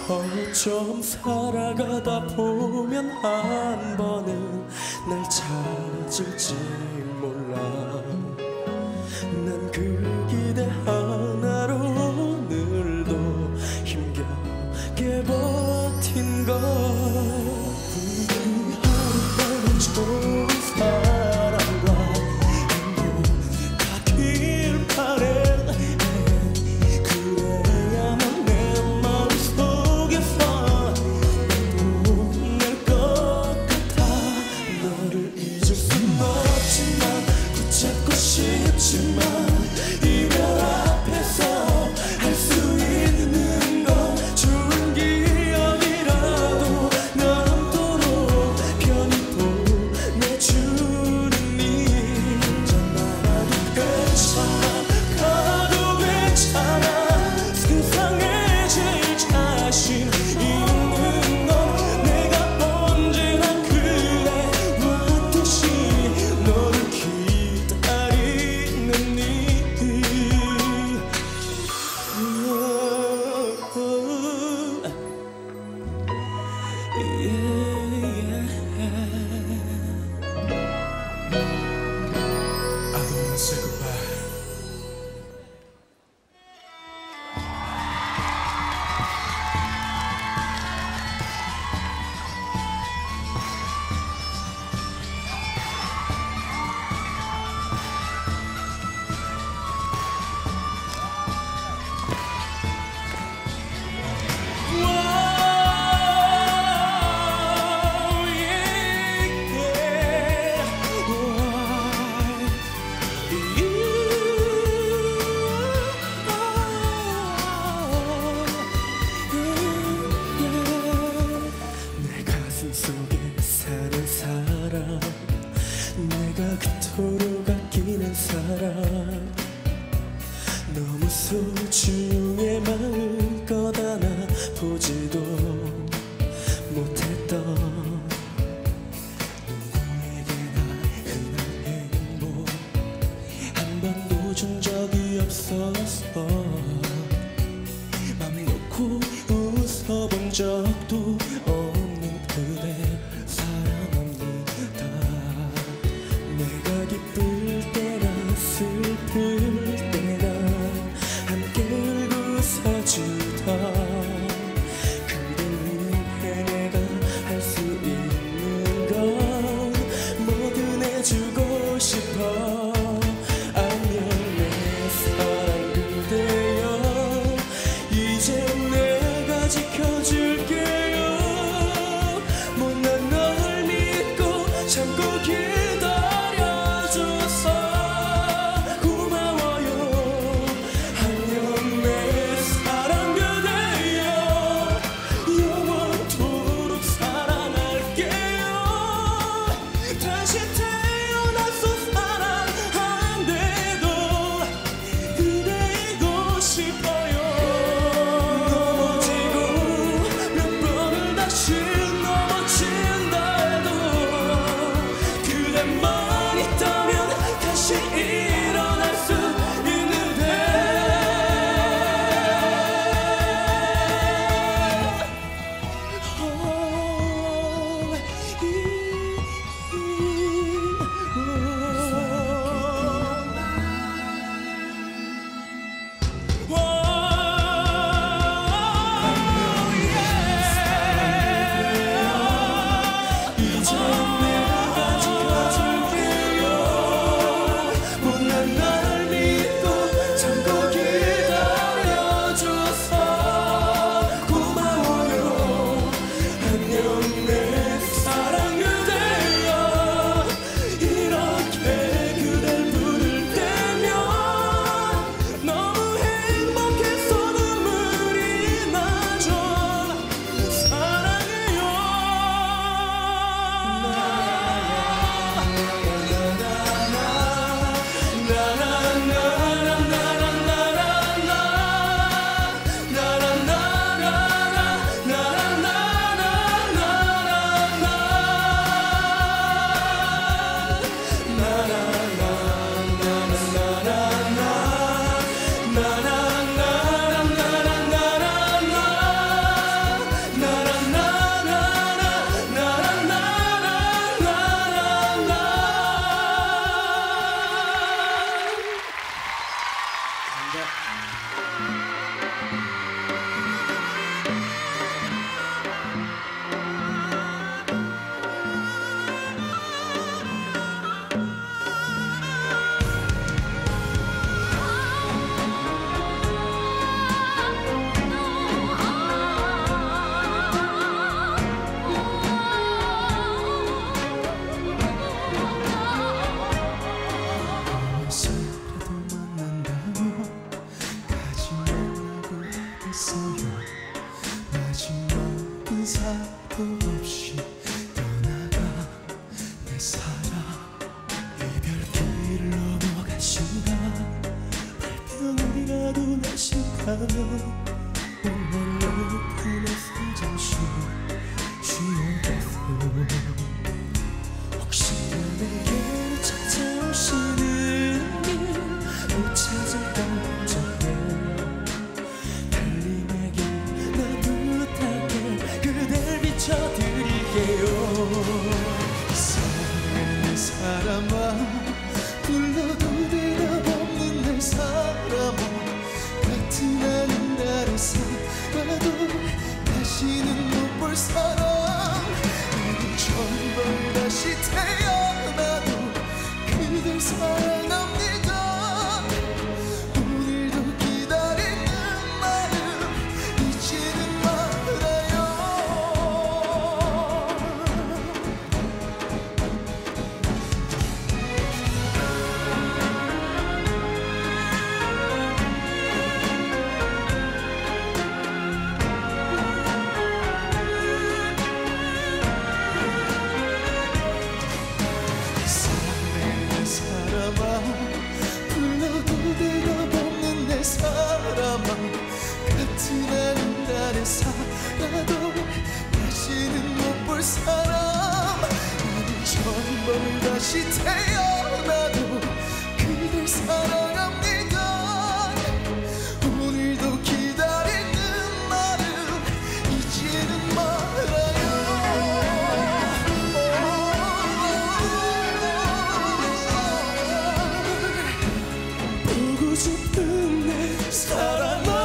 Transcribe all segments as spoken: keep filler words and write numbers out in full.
어쩜 살아가다 보면 한 번은 날 찾을지 몰라. 난 그 기대 하나로 오늘도 힘겹게 버틴 걸. 그 하루하루 좋은 사람과 행복하길 바래. 이별 앞에서 할 수 있는 건 좋은 기억이라도 남도록 편히 보내주는 니. 혼자 나가도 괜찮아, 가도 괜찮아. 세상에 제일 자신 있는 건 내가 언제나 그래 왔듯이 너를 기다리는 니. 내가 그토록 아끼는 사람, 너무 소중해 마음껏 안아보지도 못했던 누구에게나 흔한 행복 한 번도 준 적이 없었어. 맘 놓고 웃어본 적도 없는 그대 사랑합니다. 내가 기쁠 때나 슬플 때나 함께 울고 사주던 그댈 위해 내가 할 수 있는 건 뭐든 해주고 싶어. 안녕 내 사랑 그대여, 이제 내가 지켜줄게요. 못난 널 믿고 참고 기다려줘서 고마워요. 안녕 내 사랑 그대여, 영원토록 사랑할게요. 다시 태어나서 사랑 안 돼도 그대이고 싶어요. 넘어지고 몇 인사도 없이 떠나가 내 사랑 이별길 넘어가신다 불평이라도 나신다면 오늘 내 품에서 잠시 쉬어가서 혹시나 내게 찾아오시는 길 못 찾을 걱정해 달림의 길 나 부탁해 그댈 비춰드릴게요 사랑하는 사람아 불러도 대답없는 내 사람아 같은 하늘 아래 살아도 다시는 못 볼 사람 나는 처음 다시 태어나도 그댈 사랑합니다 오늘도 기다리는 마음 잊지는 말아요 사랑하는 사람아 불러도 대답없는 내 사람아 같은 하늘 아래 살아도 다시는 못 볼 사람 나는 처음 다시 태어나도 그댈 사랑합니다 오늘도 기다리는 마음 잊지는 말아요 보고 싶은 내 사랑아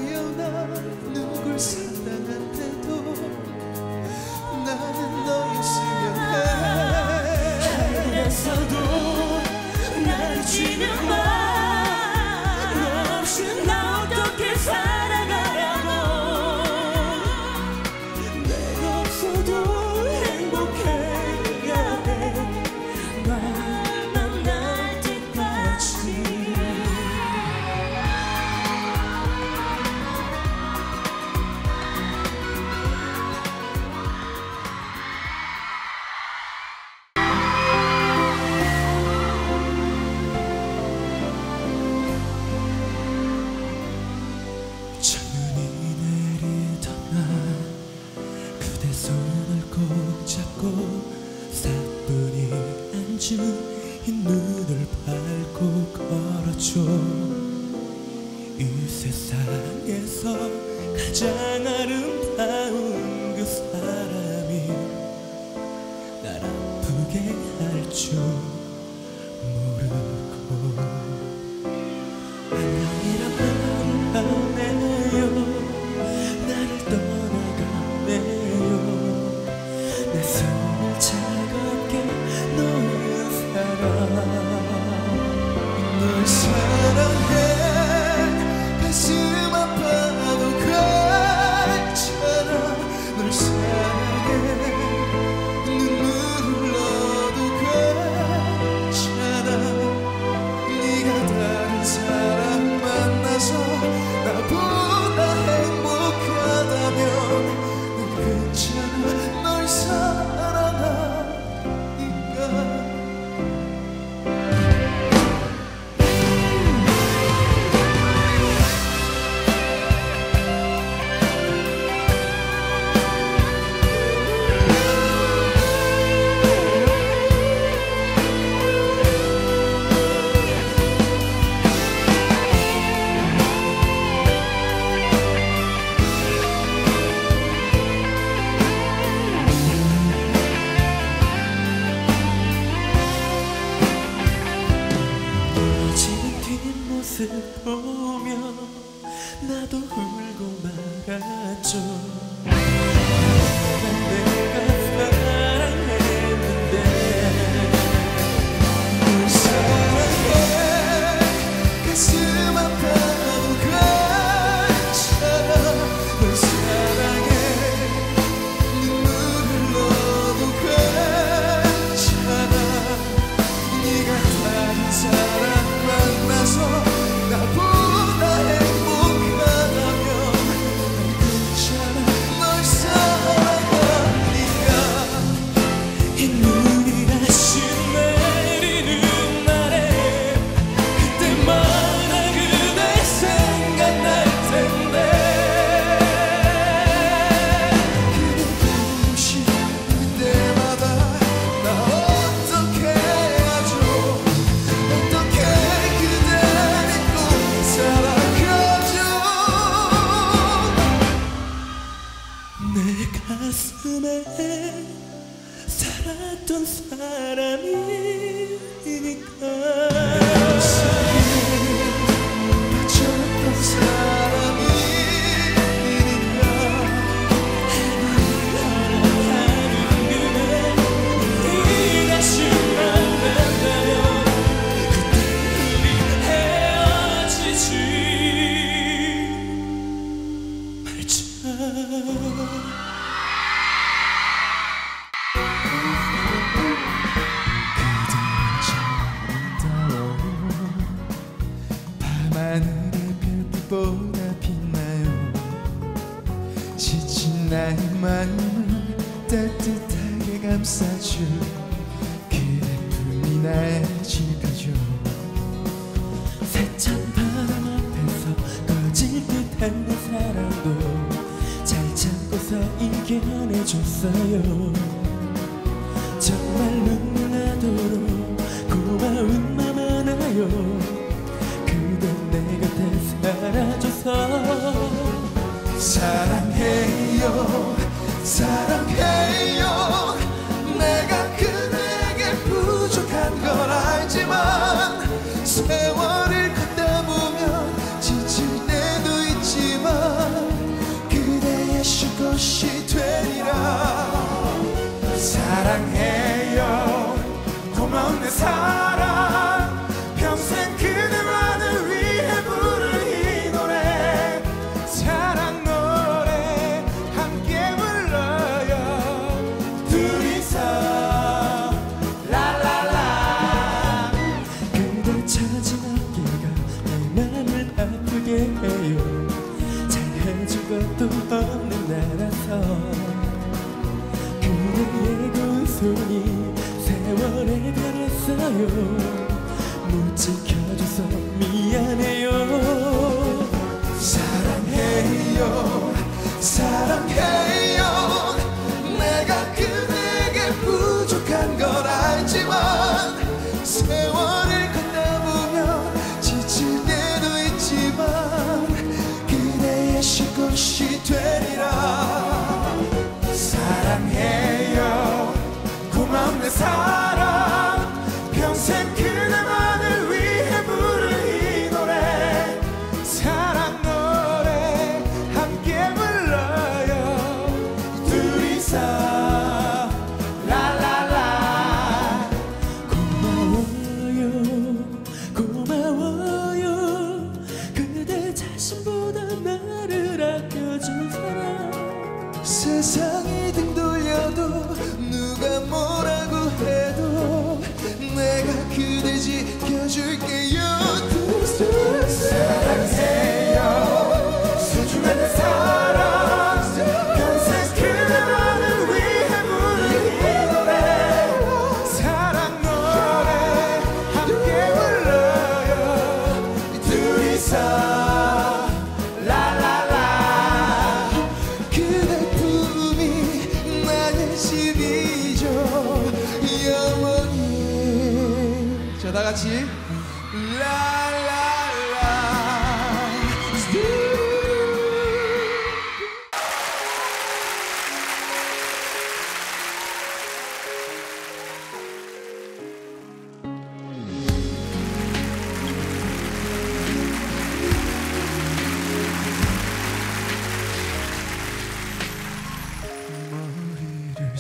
태어나 누굴 사랑한데도 나는 너였으면 해. 하늘에서도 나를 주는 너 없이 나 어떻게 살아가라고. 내가 없어도 행복해야 돼. 널 만날 때까지. 창문이 내리던 날 그대 손을 꼭 잡고 사뿐히 앉은 이 눈을 밟고 걸었죠. 이 세상에서 가장 아름다운 그 사람이 날 아프게 할 줄 모르고 안녕이란 말을 하네요. 나를 떠나가네요. 내 손을 차갑게 놓은 사람. 널 사랑해. 가슴 아파도 괜찮아. 널 사랑해. 눈물 흘러도 괜찮아. 네가 다른 사람 만나서 나보다 행복하다면 난 괜찮아. 널 사랑하니까. 지금 뒷모습 보며 나도 울고 말았죠. 내가 사랑했는데. 널 사랑해. 가슴 아파도 괜찮아. 널 사랑해. 눈물 흘러도 괜찮아. 네가 다른 사람 만나서 나보다 행복하다면 난 괜찮아. 널 사랑하니까. 이 눈이 다시 내리는 날에 그때마다 그대 생각날 텐데. 그대 보고 싶을 때마다 나 어떻게 하죠. 어떻게 그댈 잊고 살아가죠. 내 가슴에 살았던 사람이니까. 바쳤던 사람이니까. 하는 그대 이 다시 만난다면 그때 우리 헤어지지 말자. 밤하늘의 별빛보다 빛나요. 지친 나의 마음을 따뜻하게 감싸줄 그대 품이 날 지켜줘. 세찬 바람 앞에서 꺼질 듯한 내 사랑도 잘 참고서 이겨내줬어요. 정말 눈물 나도록 고마운 맘 하나요. 그댄 내 곁에 살아줘서. 사랑해요. 사랑해요. 내가 그대에게 부족한 걸 알지만 세월을 걷다 보면 지칠 때도 있지만 잊을 것도 없는 나라서 그대의 고운 손이 세월에 변했어요. 못 지켜줘서 미안해요. 사랑해요 사랑해요. 내가 그대에게 부족한 걸 알지만 세월을 걷다 보면 지칠 때도 있지만 그대의 쉴 곳이 되리라. 사랑해요 고마운 내 사랑. 평생 그대만을 위해 부를 이 노래 사랑 노래 함께 불러요 둘이서 라라라. 고마워요 고마워요. 그대 자신보다 나를 아껴준 사람. 세상이 등 돌려도 누가 뭐라고 해도 내가 그대 지켜줄게요. 사랑해요 소중한 내 사랑. 평생 그대만을 위해 부를 이 노래 사랑 노래 함께 불러요 둘이서 라라라. 그대 품이 나의 집이죠 영원히. 자 다같이 라라라. 머리를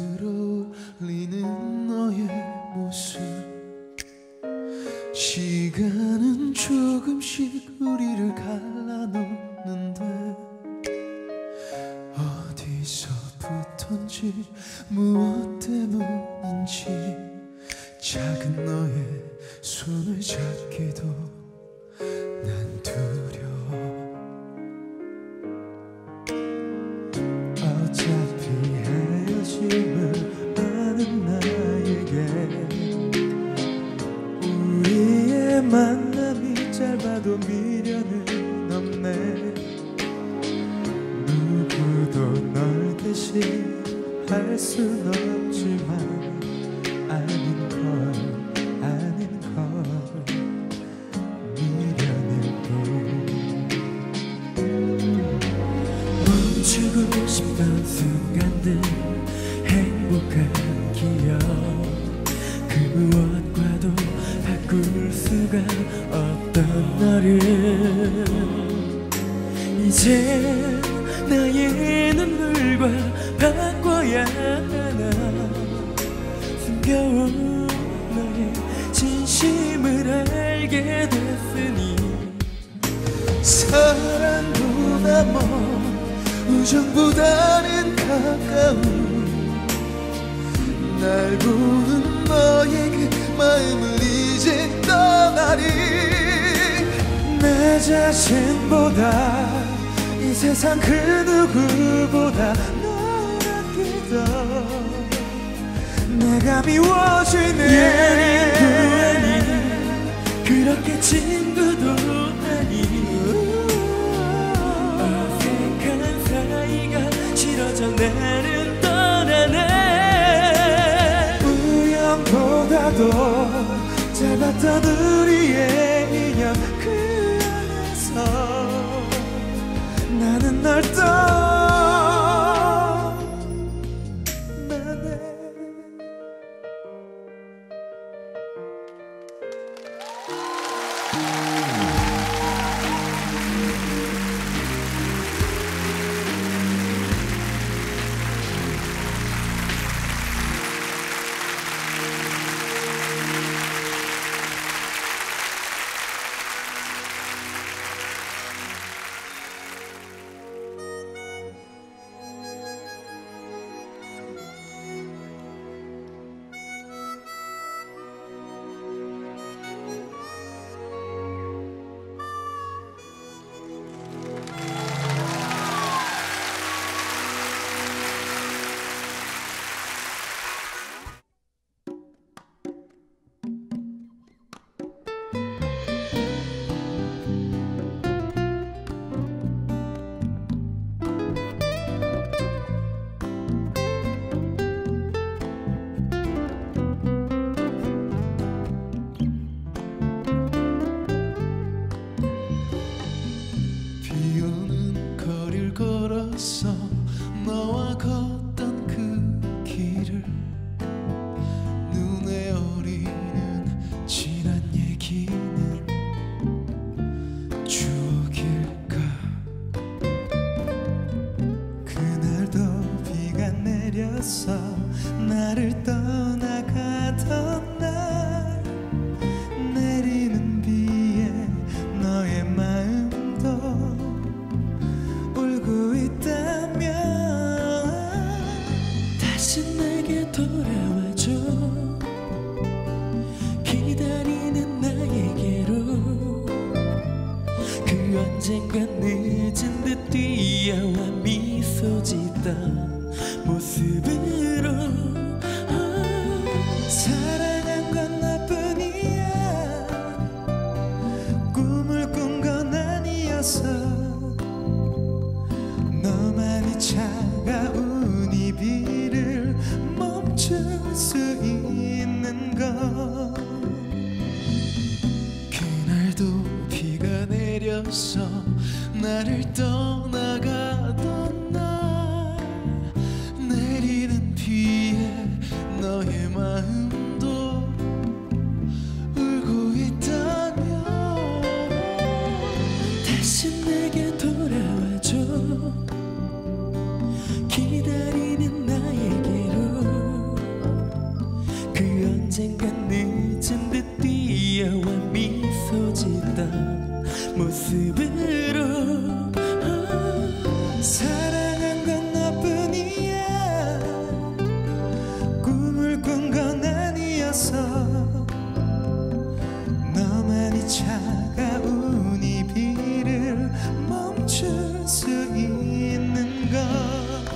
쓸어올리는 너의 모습. 시간은 조금씩 우리를 갈라놓는데 어디서부턴지 무엇 때문인지 작은 너의 손을 잡기도 난 두려워. 어차피 헤어짐을 아는 나에게 우리의 만남이 짧아도 미련은 없네. 누구도 널 대신할 순 없지만 아닌 걸 아닌 걸 미련일 뿐. 멈추고 싶던 순간들 행복한 기억 그 무엇과도 바꿀 수가 없던 너를 이제 나의 눈물과 바꿔야 하나. 숨겨온 너의 진심을 알게 됐으니 사랑보다 먼 우정보다는 가까운 날 보는 너의 그 마음을 이제 떠나리. 내 자신보다 이 세상 그 누구보다 널 아끼던 내가 미워지네. 아니 그렇게 친구도 아니 어색한 사이가 싫어져 나는 떠나네. 우연보다도 짧았던 우리의 인연 그 안에서 나는 널 떠나네. 내렸어. 너와 걷던 그 길을 눈에 어리는 지난 얘기는 추억일까. 그날도 비가 내렸어. 나를 떠나가던 날 내리는 비에 너의 마음도 울고 있다면 다시 내게 돌아와줘. 기다리는 나에게로 그 언젠가 늦은 듯 뛰어와 미소 짓던 모습으로. 사랑한 건 너뿐이야. 꿈을 꾼 건 아니었어. 너만이 차가운 이 비를 멈출 수 있는 건. 그날도 비가 내렸어. 나를 떠나가던 날 내리는 비에 너의 마음도 울고 있다면 다시 내게 돌아와줘. 기다리는 나에게로 그 언젠가 늦은 듯 뛰어와 미소 짓던 모습으로. 사랑한 건 너뿐이야. 꿈을 꾼 건 아니었어. 너만이 차가운 이 비를 멈출 수 있는 건.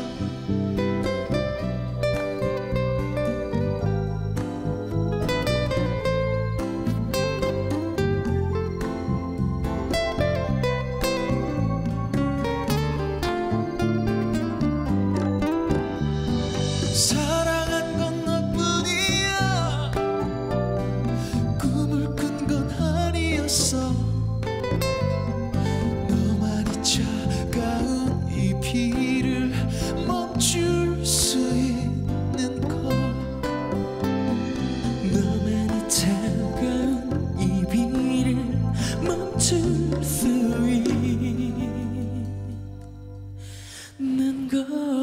사랑한 건 너뿐이야. 꿈을 꾼 건 아니었어. 너만이 차가운 이 비를 멈출 수 있는 것. 너만이 차가운 이 비를 멈출 수 있는 것.